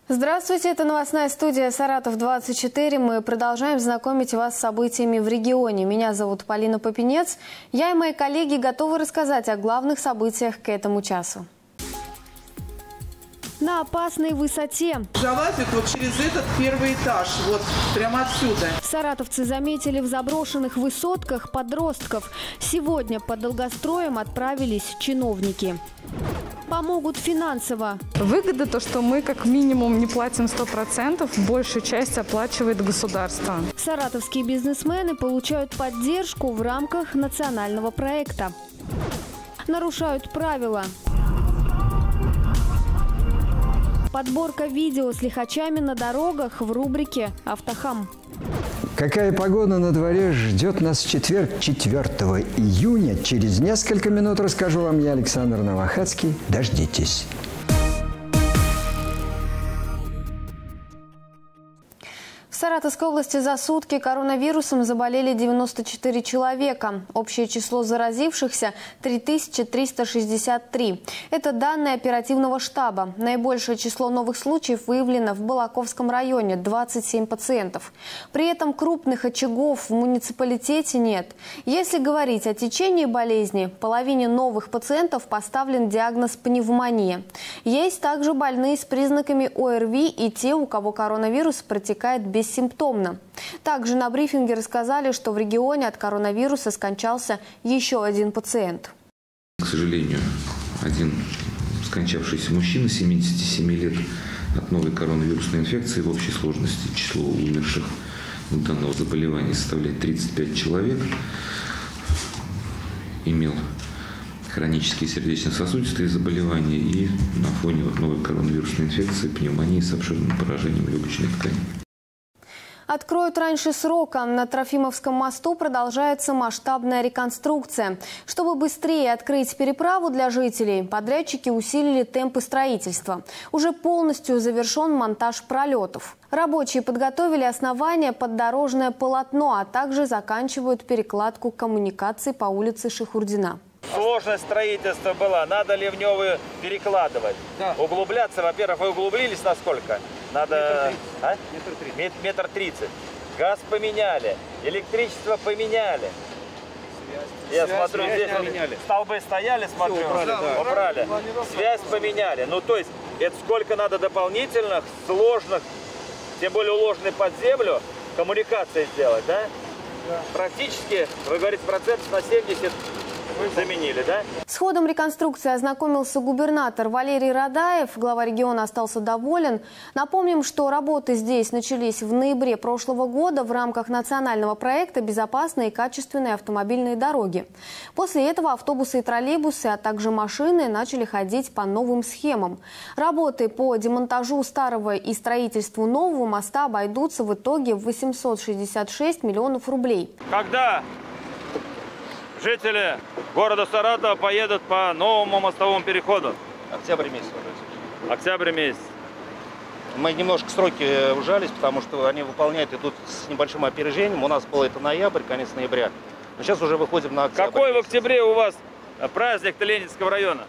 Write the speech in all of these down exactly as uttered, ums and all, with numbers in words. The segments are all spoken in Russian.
Здравствуйте, это новостная студия «Саратов двадцать четыре». Мы продолжаем знакомить вас с событиями в регионе. Меня зовут Полина Попенец. Я и мои коллеги готовы рассказать о главных событиях к этому часу. На опасной высоте. Залазит вот через этот первый этаж, вот прямо отсюда. Саратовцы заметили в заброшенных высотках подростков. Сегодня под долгостроем отправились чиновники. Помогут финансово. Выгода то, что мы как минимум не платим сто процентов, большую часть оплачивает государство. Саратовские бизнесмены получают поддержку в рамках национального проекта. Нарушают правила. Подборка видео с лихачами на дорогах в рубрике «Автохам». Какая погода на дворе ждет нас в четверг, четвёртого июня? Через несколько минут расскажу вам я, Александр Новохадский. Дождитесь. В Саратовской области за сутки коронавирусом заболели девяносто четыре человека. Общее число заразившихся – три тысячи триста шестьдесят три. Это данные оперативного штаба. Наибольшее число новых случаев выявлено в Балаковском районе – двадцать семь пациентов. При этом крупных очагов в муниципалитете нет. Если говорить о течении болезни, половине новых пациентов поставлен диагноз пневмония. Есть также больные с признаками ОРВИ и те, у кого коронавирус протекает без симптомно. Также на брифинге рассказали, что в регионе от коронавируса скончался еще один пациент. К сожалению, один скончавшийся мужчина семидесяти семи лет от новой коронавирусной инфекции. В общей сложности число умерших от данного заболевания составляет тридцать пять человек. Имел хронические сердечно-сосудистые заболевания и на фоне вот новой коронавирусной инфекции пневмонии с обширным поражением легочных тканей. Откроют раньше срока. На Трофимовском мосту продолжается масштабная реконструкция. Чтобы быстрее открыть переправу для жителей, подрядчики усилили темпы строительства. Уже полностью завершен монтаж пролетов. Рабочие подготовили основание под дорожное полотно, а также заканчивают перекладку коммуникаций по улице Шихурдина. Сложность строительства была, надо ли в него перекладывать. Да. Углубляться, во-первых, вы углубились на сколько? Надо метр тридцать. А? Метр тридцать. Газ поменяли, электричество поменяли. Связь. Я связь, смотрю, связь здесь поменяли. Столбы стояли, смотрю, все убрали, да. убрали. Связь поменяли. Ну, то есть, это сколько надо дополнительных, сложных, тем более уложенных под землю, коммуникации сделать, да? Да. Практически, вы говорите, процентов на семьдесят заменили, да? С ходом реконструкции ознакомился губернатор Валерий Радаев. Глава региона остался доволен. Напомним, что работы здесь начались в ноябре прошлого года в рамках национального проекта «Безопасные и качественные автомобильные дороги». После этого автобусы и троллейбусы, а также машины начали ходить по новым схемам. Работы по демонтажу старого и строительству нового моста обойдутся в итоге в восемьсот шестьдесят шесть миллионов рублей. Когда жители города Саратова поедут по новому мостовому переходу? Октябрь месяц. Октябрь месяц. Мы немножко сроки ужались, потому что они выполняют, идут с небольшим опережением. У нас было это ноябрь, конец ноября. Но сейчас уже выходим на октябрь. Какой в октябре у вас праздник Ленинского района?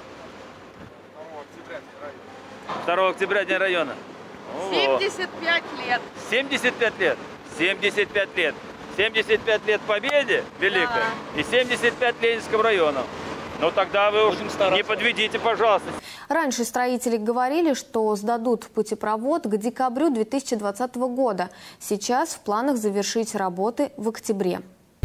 второго октября день района. семьдесят пять лет. семьдесят пять лет. семьдесят пять лет. семьдесят пять лет Победе Великой, да. И семьдесят пять Ленинскому району. Ну тогда вы уж не подведите, пожалуйста. Раньше строители говорили, что сдадут путепровод к декабрю две тысячи двадцатого года. Сейчас в планах завершить работы в октябре.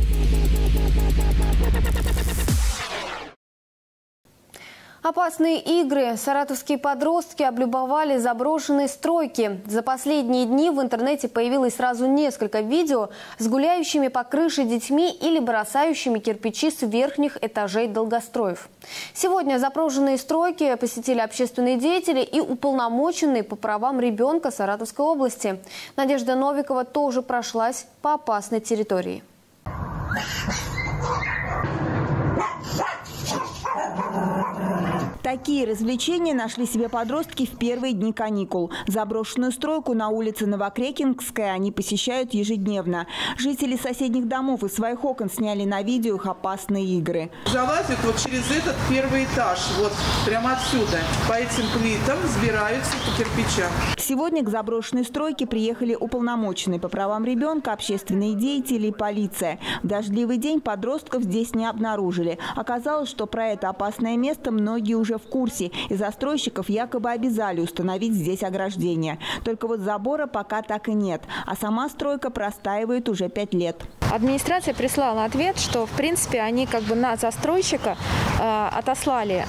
Опасные игры. Саратовские подростки облюбовали заброшенные стройки. За последние дни в интернете появилось сразу несколько видео с гуляющими по крыше детьми или бросающими кирпичи с верхних этажей долгостроев. Сегодня заброшенные стройки посетили общественные деятели и уполномоченные по правам ребенка Саратовской области. Надежда Новикова тоже прошлась по опасной территории. Такие развлечения нашли себе подростки в первые дни каникул. Заброшенную стройку на улице Новокрекинская они посещают ежедневно. Жители соседних домов из своих окон сняли на видео их опасные игры. Залазят вот через этот первый этаж, вот прямо отсюда. По этим плитам взбираются по кирпичам. Сегодня к заброшенной стройке приехали уполномоченные по правам ребенка, общественные деятели и полиция. В дождливый день подростков здесь не обнаружили. Оказалось, что про это опасное место многие уже в курсе. И застройщиков якобы обязали установить здесь ограждение. Только вот забора пока так и нет. А сама стройка простаивает уже пять лет. Администрация прислала ответ, что в принципе они как бы на застройщика э, отослали,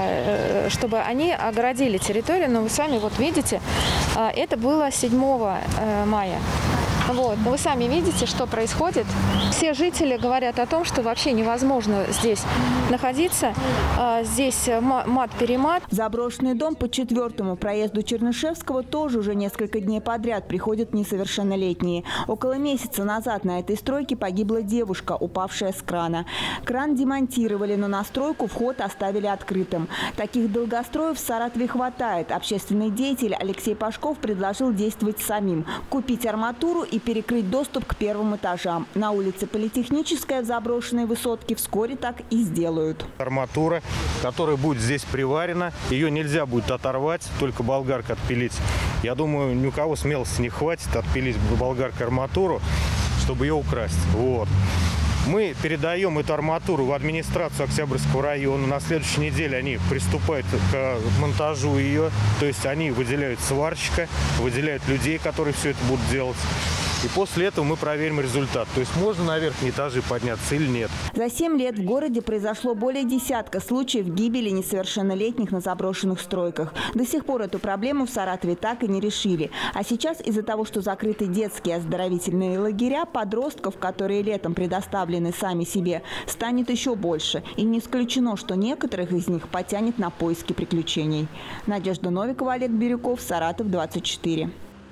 э, чтобы они огородили территорию. Но вы сами вот видите, э, это было седьмого мая. Вот. Но вы сами видите, что происходит. Все жители говорят о том, что вообще невозможно здесь находиться. Здесь мат-перемат. Заброшенный дом по четвертому проезду Чернышевского тоже уже несколько дней подряд приходят несовершеннолетние. Около месяца назад на этой стройке погибла девушка, упавшая с крана. Кран демонтировали, но на стройку вход оставили открытым. Таких долгостроев в Саратове хватает. Общественный деятель Алексей Пашков предложил действовать самим. Купить арматуру и и перекрыть доступ к первым этажам. На улице Политехническая в заброшенной высотке вскоре так и сделают. Арматура, которая будет здесь приварена, ее нельзя будет оторвать, только болгаркой отпилить. Я думаю, ни у кого смелости не хватит отпилить болгаркой арматуру, чтобы ее украсть. Вот. Мы передаем эту арматуру в администрацию Октябрьского района. На следующей неделе они приступают к монтажу ее. То есть они выделяют сварщика, выделяют людей, которые все это будут делать. И после этого мы проверим результат. То есть можно на верхние этажи подняться или нет. За семь лет в городе произошло более десятка случаев гибели несовершеннолетних на заброшенных стройках. До сих пор эту проблему в Саратове так и не решили. А сейчас из-за того, что закрыты детские оздоровительные лагеря, подростков, которые летом предоставлены сами себе, станет еще больше. И не исключено, что некоторых из них потянет на поиски приключений. Надежда Новикова, Олег Бирюков, Саратов, двадцать четыре.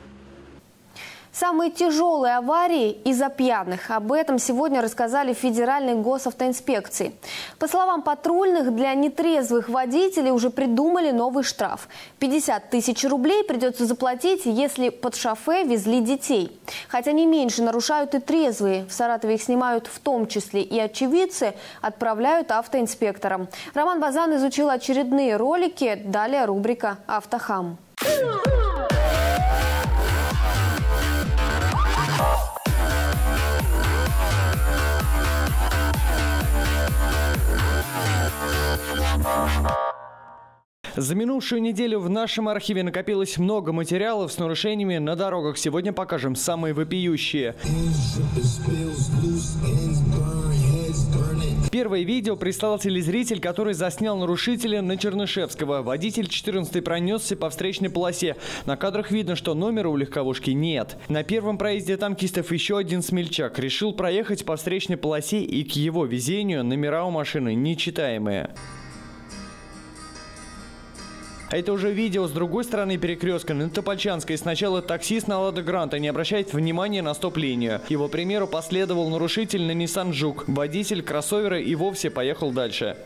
Самые тяжелые аварии из-за пьяных. Об этом сегодня рассказали в Федеральной госавтоинспекции. По словам патрульных, для нетрезвых водителей уже придумали новый штраф. пятьдесят тысяч рублей придется заплатить, если под шофе везли детей. Хотя не меньше нарушают и трезвые. В Саратове их снимают в том числе и очевидцы, отправляют автоинспекторам. Роман Базан изучил очередные ролики. Далее рубрика «Автохам». За минувшую неделю в нашем архиве накопилось много материалов с нарушениями на дорогах. Сегодня покажем самые вопиющие. Первое видео прислал телезритель, который заснял нарушителя на Чернышевского. Водитель четырнадцатой пронесся по встречной полосе. На кадрах видно, что номера у легковушки нет. На первом проезде танкистов еще один смельчак решил проехать по встречной полосе, и к его везению номера у машины нечитаемые. А это уже видео с другой стороны перекрестка на Топольчанской. Сначала таксист на Лада Гранта не обращает внимания на стоп-линию. Его примеру последовал нарушитель на Nissan Juke. Водитель кроссовера и вовсе поехал дальше.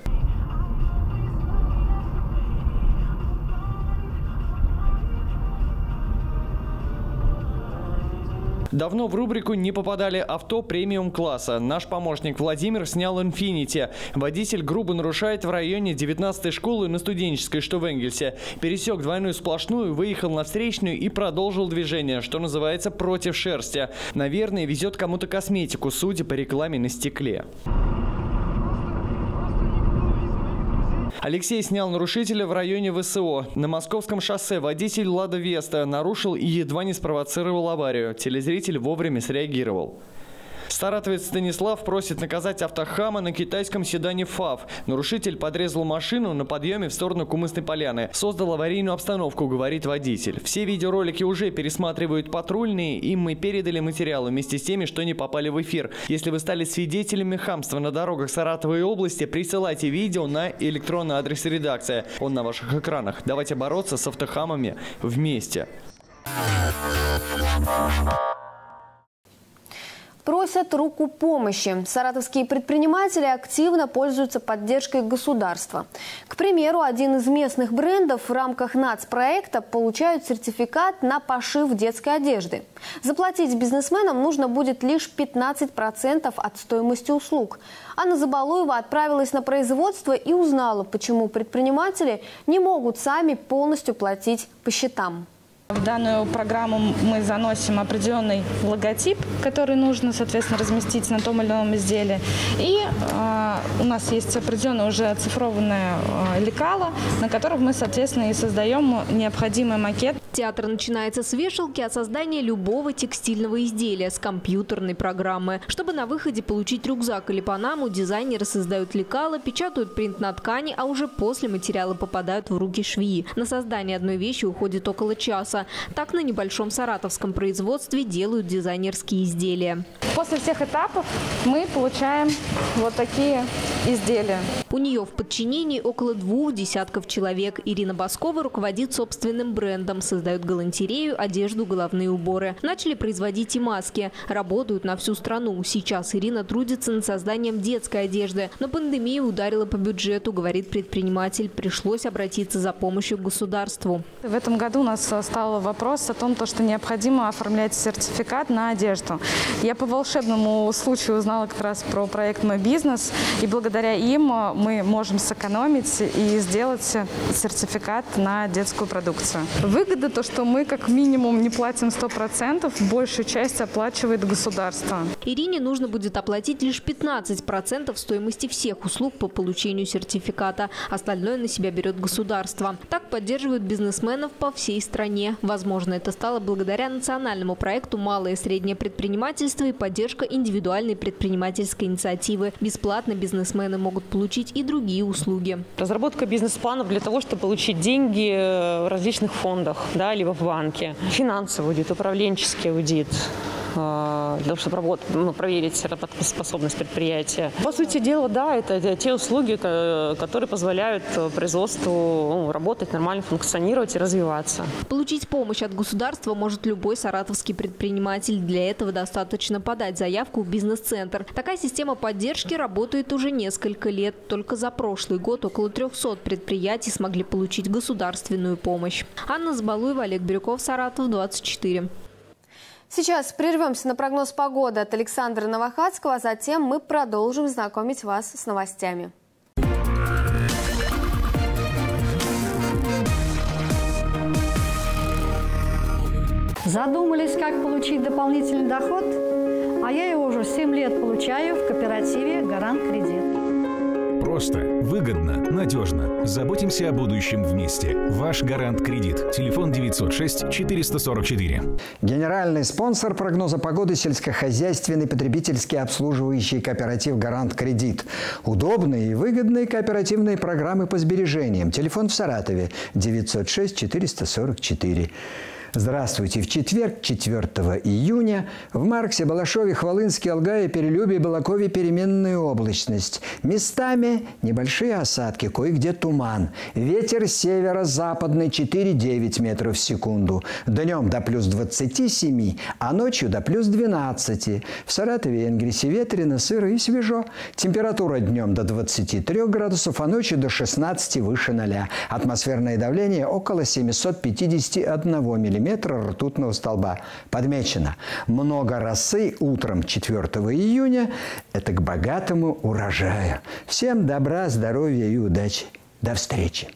Давно в рубрику не попадали авто премиум-класса. Наш помощник Владимир снял Infiniti. Водитель грубо нарушает в районе девятнадцатой школы на Студенческой, что в Энгельсе. Пересек двойную сплошную, выехал на встречную и продолжил движение, что называется, против шерсти. Наверное, везет кому-то косметику, судя по рекламе на стекле. Алексей снял нарушителя в районе ВСО. На Московском шоссе водитель Лада Веста нарушил и едва не спровоцировал аварию. Телезритель вовремя среагировал. Саратовец Станислав просит наказать автохама на китайском седане ФАВ. Нарушитель подрезал машину на подъеме в сторону Кумысной поляны. Создал аварийную обстановку, говорит водитель. Все видеоролики уже пересматривают патрульные. Им мы передали материалы вместе с теми, что не попали в эфир. Если вы стали свидетелями хамства на дорогах Саратовой области, присылайте видео на электронный адрес редакции. Он на ваших экранах. Давайте бороться с автохамами вместе. В Просят руку помощи. Саратовские предприниматели активно пользуются поддержкой государства. К примеру, один из местных брендов в рамках нацпроекта получают сертификат на пошив детской одежды. Заплатить бизнесменам нужно будет лишь пятнадцать процентов от стоимости услуг. Анна Забалуева отправилась на производство и узнала, почему предприниматели не могут сами полностью платить по счетам. В данную программу мы заносим определенный логотип, который нужно, соответственно, разместить на том или ином изделии. И э, у нас есть определенное уже оцифрованное э, лекало, на котором мы, соответственно, и создаем необходимый макет. Театр начинается с вешалки от создания любого текстильного изделия с компьютерной программы. Чтобы на выходе получить рюкзак или панаму, дизайнеры создают лекало, печатают принт на ткани, а уже после материалы попадают в руки швеи. На создание одной вещи уходит около часа. Так на небольшом саратовском производстве делают дизайнерские изделия. После всех этапов мы получаем вот такие изделия. У нее в подчинении около двух десятков человек. Ирина Баскова руководит собственным брендом, создает галантерею, одежду, головные уборы. Начали производить и маски. Работают на всю страну. Сейчас Ирина трудится над созданием детской одежды. Но пандемия ударила по бюджету, говорит предприниматель. Пришлось обратиться за помощью к государству. В этом году у нас стал вопрос о том, что необходимо оформлять сертификат на одежду. Я по волшебному случаю узнала как раз про проект «Мой бизнес», и благодаря им мы можем сэкономить и сделать сертификат на детскую продукцию. Выгода то, что мы как минимум не платим сто процентов, большую часть оплачивает государство. Ирине нужно будет оплатить лишь пятнадцать процентов стоимости всех услуг по получению сертификата. Остальное на себя берет государство. Так поддерживают бизнесменов по всей стране. Возможно, это стало благодаря национальному проекту «Малое и среднее предпринимательство» и поддержка индивидуальной предпринимательской инициативы. Бесплатно бизнесмены могут получить и другие услуги. Разработка бизнес-планов для того, чтобы получить деньги в различных фондах, да, либо в банке. Финансовый аудит, управленческий аудит. Для того, чтобы работать, ну, проверить работоспособность предприятия. По сути дела, да, это те услуги, которые позволяют производству ну, работать, нормально функционировать и развиваться. Получить помощь от государства может любой саратовский предприниматель. Для этого достаточно подать заявку в бизнес-центр. Такая система поддержки работает уже несколько лет. Только за прошлый год около трёхсот предприятий смогли получить государственную помощь. Анна Забалуева, Олег Бирюков, Саратов, двадцать четыре. Сейчас прервемся на прогноз погоды от Александра Новохадского, а затем мы продолжим знакомить вас с новостями. Задумались, как получить дополнительный доход? А я его уже семь лет получаю в кооперативе «Гарант Кредит». Просто, выгодно, надежно. Заботимся о будущем вместе. Ваш «Гарант Кредит». Телефон девятьсот шесть четыреста сорок четыре. Генеральный спонсор прогноза погоды – сельскохозяйственный потребительский обслуживающий кооператив «Гарант Кредит». Удобные и выгодные кооперативные программы по сбережениям. Телефон в Саратове девятьсот шесть четыреста сорок четыре. Здравствуйте. В четверг, четвёртого июня, в Марксе, Балашове, Хвалынске, Алгае, Перелюбе, Балакове переменная облачность. Местами небольшие осадки, кое-где туман. Ветер северо-западный четыре-девять метров в секунду. Днем до плюс двадцати семи, а ночью до плюс двенадцати. В Саратове и Энгельсе ветрено, сыро и свежо. Температура днем до двадцати трёх градусов, а ночью до шестнадцати выше ноля. Атмосферное давление около семисот пятидесяти одного миллиметра ртутного столба. Подмечено: много росы утром четвёртого июня – это к богатому урожаю. Всем добра, здоровья и удачи. До встречи.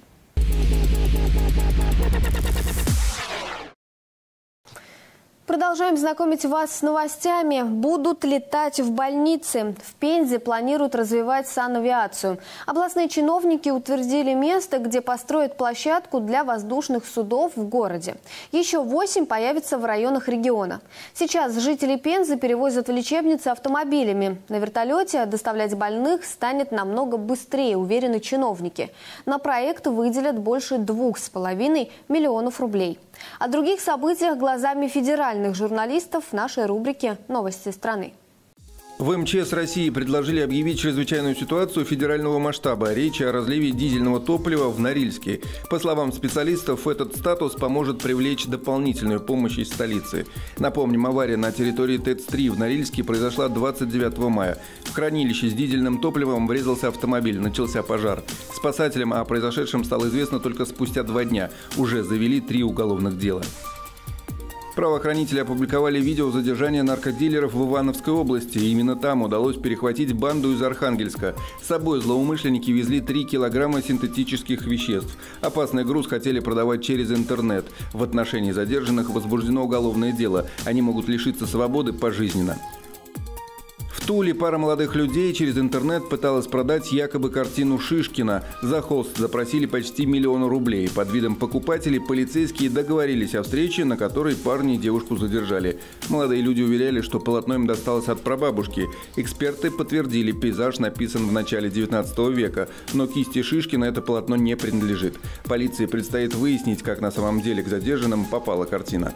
Продолжаем знакомить вас с новостями. Будут летать в больницы. В Пензе планируют развивать санавиацию. Областные чиновники утвердили место, где построят площадку для воздушных судов в городе. Еще восемь появятся в районах региона. Сейчас жители Пензы перевозят в лечебницы автомобилями. На вертолете доставлять больных станет намного быстрее, уверены чиновники. На проект выделят больше двух с половиной миллионов рублей. О других событиях глазами федеральных журналистов в нашей рубрике «Новости страны». В эм че эс России предложили объявить чрезвычайную ситуацию федерального масштаба. Речь о разливе дизельного топлива в Норильске. По словам специалистов, этот статус поможет привлечь дополнительную помощь из столицы. Напомним, авария на территории ТЭЦ три в Норильске произошла двадцать девятого мая. В хранилище с дизельным топливом врезался автомобиль, начался пожар. Спасателям о произошедшем стало известно только спустя два дня. Уже завели три уголовных дела. Правоохранители опубликовали видео задержания наркодилеров в Ивановской области. Именно там удалось перехватить банду из Архангельска. С собой злоумышленники везли три килограмма синтетических веществ. Опасный груз хотели продавать через интернет. В отношении задержанных возбуждено уголовное дело. Они могут лишиться свободы пожизненно. В Туле пара молодых людей через интернет пыталась продать якобы картину Шишкина. За холст запросили почти миллион рублей. Под видом покупателей полицейские договорились о встрече, на которой парни и девушку задержали. Молодые люди уверяли, что полотно им досталось от прабабушки. Эксперты подтвердили, пейзаж написан в начале девятнадцатого века. Но кисти Шишкина это полотно не принадлежит. Полиции предстоит выяснить, как на самом деле к задержанным попала картина.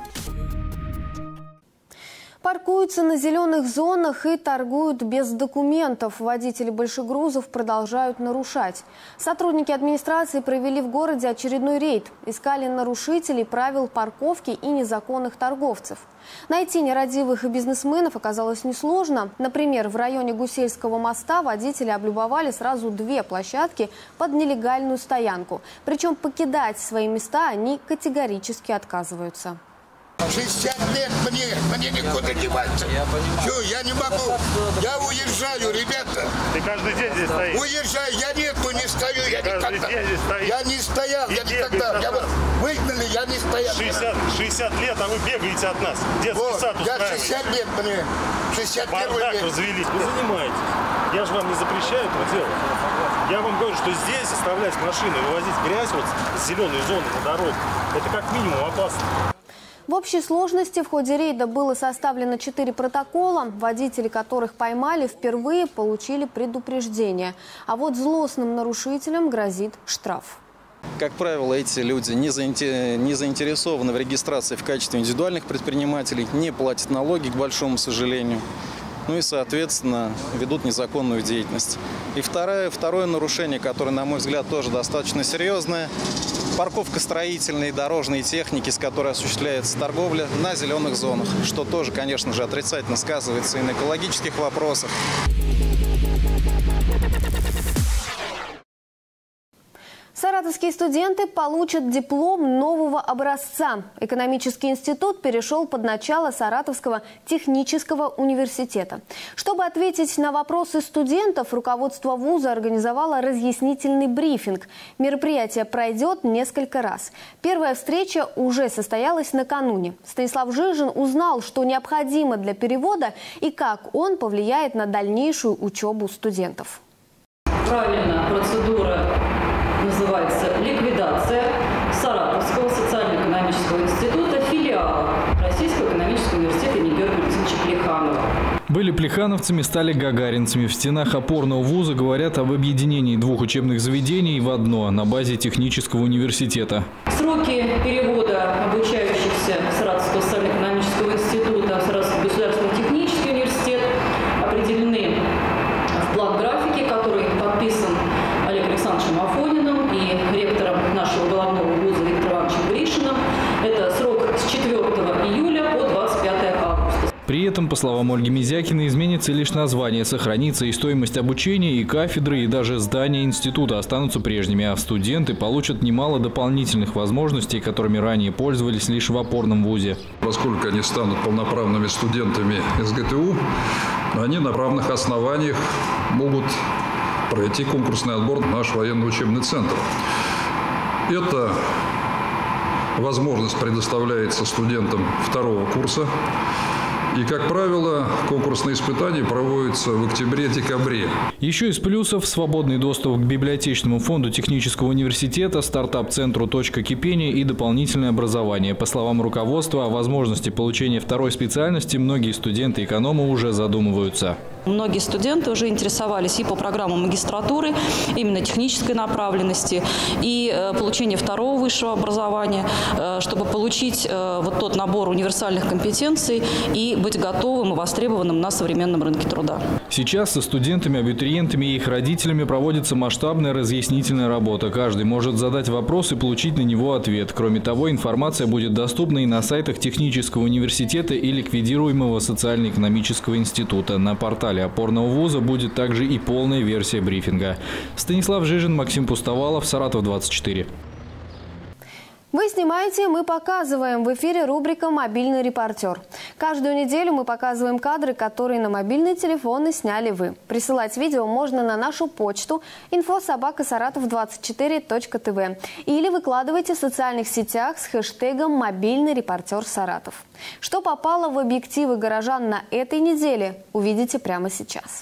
Паркуются на зеленых зонах и торгуют без документов. Водители большегрузов продолжают нарушать. Сотрудники администрации провели в городе очередной рейд. Искали нарушителей правил парковки и незаконных торговцев. Найти нерадивых и бизнесменов оказалось несложно. Например, в районе Гусельского моста водители облюбовали сразу две площадки под нелегальную стоянку. Причем покидать свои места они категорически отказываются. шестьдесят лет мне, мне никуда деваться. Я Все, я не могу. Я уезжаю, ребята. Ты каждый день здесь стоишь? Уезжаю, я нету, не стою, я каждый никогда. День здесь стоишь. Я не стоял, И я никогда. Я вот выгнали, я не стоял. шестьдесят, шестьдесят лет, а вы бегаете от нас. Детский вот, сад я устраиваете. шестьдесят лет мне, шестьдесят первый Бардак лет. развелись. Вы занимаетесь. Я же вам не запрещаю этого делать. Я вам говорю, что здесь оставлять машины, вывозить грязь вот с зеленой зоны на дорогу, это как минимум опасно. В общей сложности в ходе рейда было составлено четыре протокола, водители которых поймали впервые, получили предупреждение. А вот злостным нарушителям грозит штраф. Как правило, эти люди не заинтересованы в регистрации в качестве индивидуальных предпринимателей, не платят налоги, к большому сожалению. Ну и, соответственно, ведут незаконную деятельность. И второе, второе нарушение, которое, на мой взгляд, тоже достаточно серьезное – парковка строительной и дорожной техники, с которой осуществляется торговля на зеленых зонах, что тоже, конечно же, отрицательно сказывается и на экологических вопросах. Саратовские студенты получат диплом нового образца. Экономический институт перешел под начало Саратовского технического университета. Чтобы ответить на вопросы студентов, руководство вуза организовало разъяснительный брифинг. Мероприятие пройдет несколько раз. Первая встреча уже состоялась накануне. Станислав Жижин узнал, что необходимо для перевода и как он повлияет на дальнейшую учебу студентов. Правильно, процедура называется ликвидация Саратовского социально-экономического института, филиала Российского экономического университета имени Георгия Алексеевича Плеханова. Были плехановцами, стали гагаринцами. В стенах опорного вуза говорят об объединении двух учебных заведений в одно на базе технического университета. Сроки перевода обучающихся Саратовского социально-экономического института в Саратовский государственный технический университет определены в план графики, который подписан Олегом Александровичем Афониным и ректором нашего головного вуза Виктором Ивановичем Гришиным. Это срок с четвёртого июля по двадцать пятое августа. При этом, по словам Ольги Мизякиной, изменится лишь название, сохранится и стоимость обучения, и кафедры, и даже здания института останутся прежними, а студенты получат немало дополнительных возможностей, которыми ранее пользовались лишь в опорном вузе. Поскольку они станут полноправными студентами эс гэ тэ у, они на равных основаниях могут пройти конкурсный отбор в наш военно-учебный центр. Эта возможность предоставляется студентам второго курса. И, как правило, конкурсные испытания проводятся в октябре-декабре. Еще из плюсов – свободный доступ к библиотечному фонду технического университета, стартап-центру «Точка кипения» и дополнительное образование. По словам руководства, о возможности получения второй специальности многие студенты-экономы уже задумываются. Многие студенты уже интересовались и по программам магистратуры, именно технической направленности, и получение второго высшего образования, чтобы получить вот тот набор универсальных компетенций и быть готовым и востребованным на современном рынке труда. Сейчас со студентами, абитуриентами и их родителями проводится масштабная разъяснительная работа. Каждый может задать вопрос и получить на него ответ. Кроме того, информация будет доступна и на сайтах Технического университета и ликвидируемого социально-экономического института. На портале опорного вуза будет также и полная версия брифинга. Станислав Жижин, Максим Пустовалов, Саратов двадцать четыре. Вы снимаете, мы показываем. В эфире рубрика «Мобильный репортер». Каждую неделю мы показываем кадры, которые на мобильные телефоны сняли вы. Присылать видео можно на нашу почту инфо собака саратов двадцать четыре точка тв или выкладывайте в социальных сетях с хэштегом «Мобильный репортер Саратов». Что попало в объективы горожан на этой неделе, увидите прямо сейчас.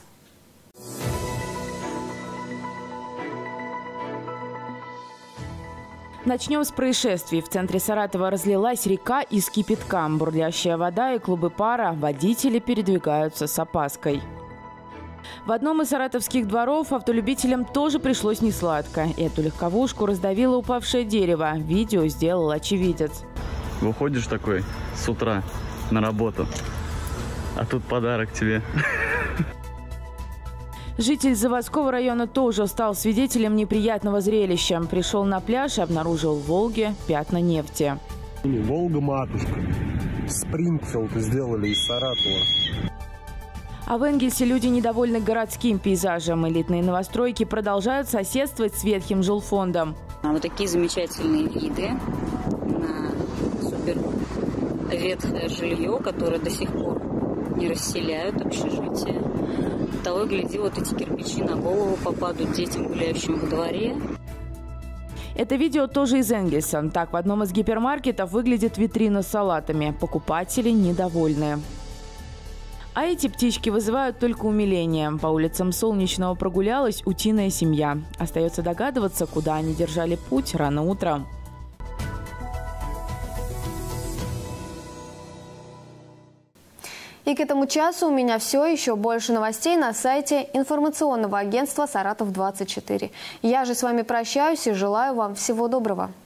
Начнем с происшествий. В центре Саратова разлилась река из кипятка. Бурлящая вода и клубы пара. Водители передвигаются с опаской. В одном из саратовских дворов автолюбителям тоже пришлось несладко. Эту легковушку раздавило упавшее дерево. Видео сделал очевидец. Выходишь такой с утра на работу, а тут подарок тебе. Житель Заводского района тоже стал свидетелем неприятного зрелища. Пришел на пляж и обнаружил в Волге пятна нефти. Волга-матушка. Спрингфилд сделали из Саратова. А в Энгельсе люди недовольны городским пейзажем. Элитные новостройки продолжают соседствовать с ветхим жилфондом. Вот такие замечательные виды на супер ветхое жилье, которое до сих пор не расселяют общежитие. Того и гляди, вот эти кирпичи на голову попадут детям, гуляющим во дворе. Это видео тоже из Энгельса. Так, в одном из гипермаркетов выглядит витрина с салатами. Покупатели недовольны. А эти птички вызывают только умиление. По улицам Солнечного прогулялась утиная семья. Остается догадываться, куда они держали путь рано утром. И к этому часу у меня все. Еще больше новостей на сайте информационного агентства «Саратов двадцать четыре». Я же с вами прощаюсь и желаю вам всего доброго.